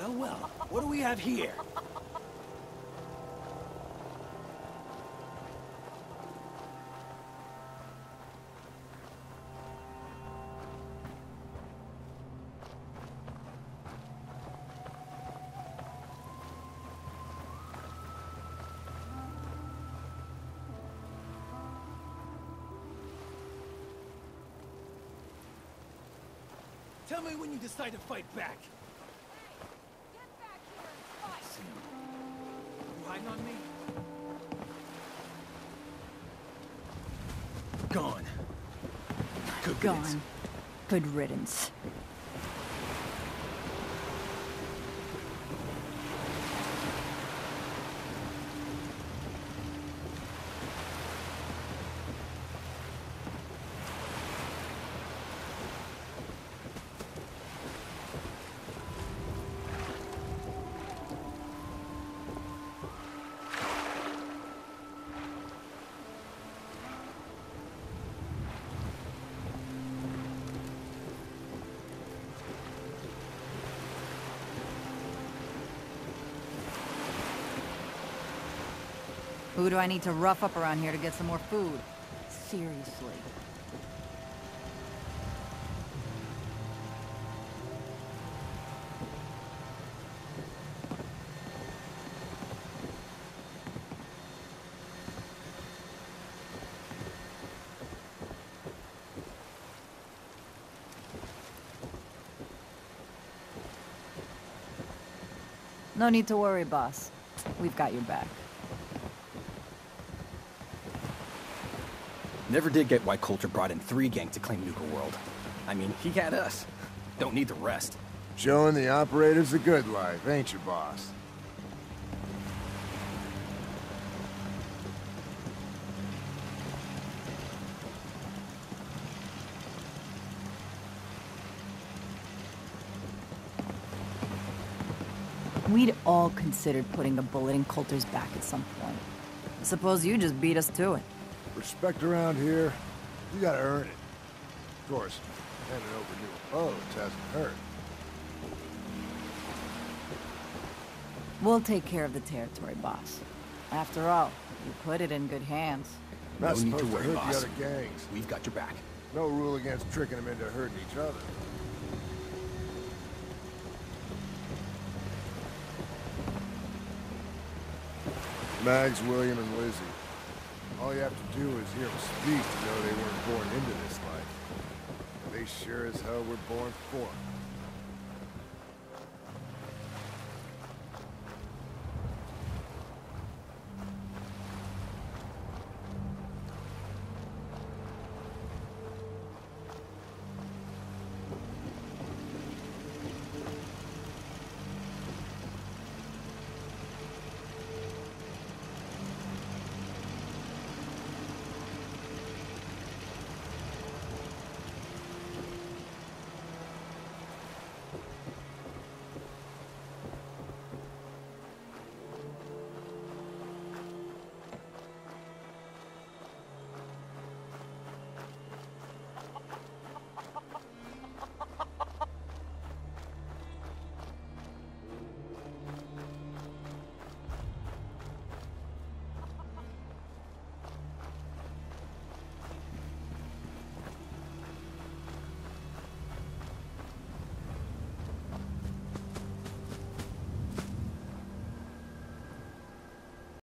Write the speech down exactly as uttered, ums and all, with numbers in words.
Well, well, what do we have here? Tell me when you decide to fight back. Get back here and fight! You hiding on me? Gone. Good Gone. riddance. Good riddance. Who do I need to rough up around here to get some more food? Seriously. No need to worry, boss. We've got your back. Never did get why Coulter brought in three gangs to claim Nuka World. I mean, he had us. Don't need the rest. Showing the operators the good life, ain't you, boss? We'd all considered putting a bullet in Coulter's back at some point. Suppose you just beat us to it. Respect around here, you gotta earn it. Of course, handing over new abodes hasn't hurt. We'll take care of the territory, boss. After all, you put it in good hands. Not No need to supposed to worry, hurt boss. the other gangs. We've got your back. No rule against tricking them into hurting each other. Mags, William, and Lizzie. All you have to do is hear them speak to know they weren't born into this life. They sure as hell were born for it.